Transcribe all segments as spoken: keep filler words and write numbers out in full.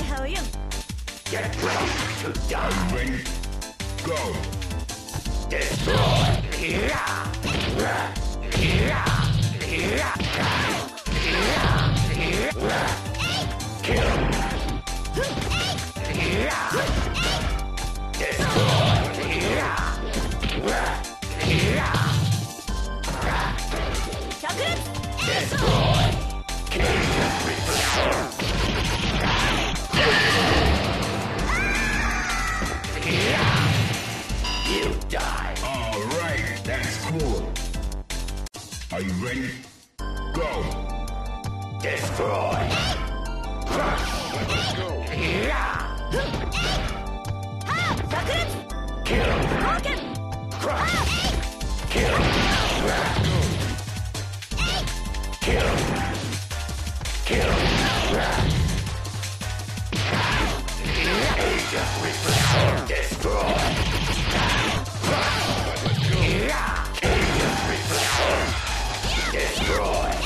How are you? Get ready to die. Ready? Go. Destroy. Kill. Destroy. Cage and You die. All right, that's cool. Are you ready? Go. Destroy. Let's go. Kill. Crush. Kill. Kill. Kill. Agent Reaper. Destroy. Agent Reaper. Destroy.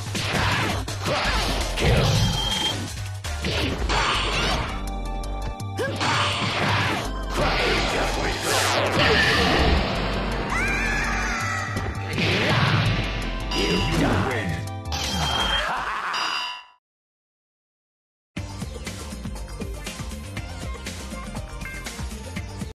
Kill. Agent Reaper. You die.